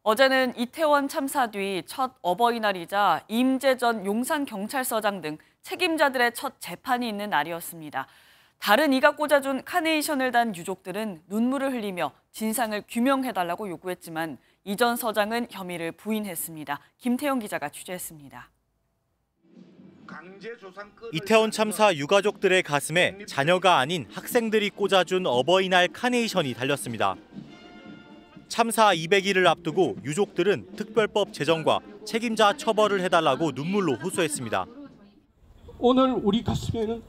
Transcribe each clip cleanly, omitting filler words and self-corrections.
어제는 이태원 참사 뒤 첫 어버이날이자 이임재 전 용산경찰서장 등 책임자들의 첫 재판이 있는 날이었습니다. 다른 이가 꽂아준 카네이션을 단 유족들은 눈물을 흘리며 진상을 규명해달라고 요구했지만 이 전 서장은 혐의를 부인했습니다. 김태영 기자가 취재했습니다. 이태원 참사 유가족들의 가슴에 자녀가 아닌 학생들이 꽂아준 어버이날 카네이션이 달렸습니다. 참사 200일을 앞두고 유족들은 특별법 제정과 책임자 처벌을 해달라고 눈물로 호소했습니다. 오늘 우리 가슴에는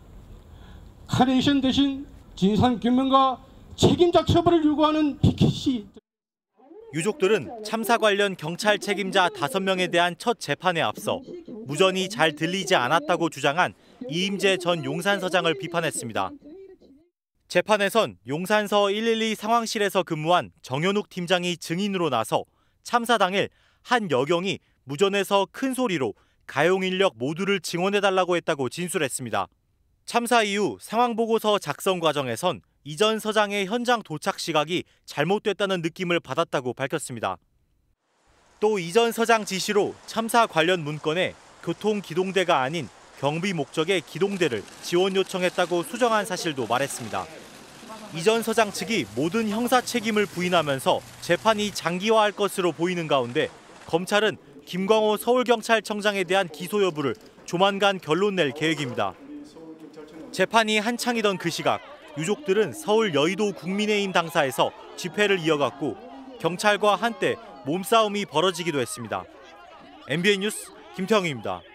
카네이션 대신 진상규명과 책임자 처벌을 요구하는 피켓이. 유족들은 참사 관련 경찰 책임자 5명에 대한 첫 재판에 앞서 무전이 잘 들리지 않았다고 주장한 이임재 전 용산서장을 비판했습니다. 재판에선 용산서 112 상황실에서 근무한 정현욱 팀장이 증인으로 나서 참사 당일 한 여경이 무전에서 큰 소리로 가용 인력 모두를 증언해달라고 했다고 진술했습니다. 참사 이후 상황보고서 작성 과정에선 이 전 서장의 현장 도착 시각이 잘못됐다는 느낌을 받았다고 밝혔습니다. 또 이 전 서장 지시로 참사 관련 문건에 교통기동대가 아닌 경비 목적의 기동대를 지원 요청했다고 수정한 사실도 말했습니다. 이 전 서장 측이 모든 형사 책임을 부인하면서 재판이 장기화할 것으로 보이는 가운데 검찰은 김광호 서울경찰청장에 대한 기소 여부를 조만간 결론 낼 계획입니다. 재판이 한창이던 그 시각, 유족들은 서울 여의도 국민의힘 당사에서 집회를 이어갔고 경찰과 한때 몸싸움이 벌어지기도 했습니다. MBN 뉴스 김태형입니다.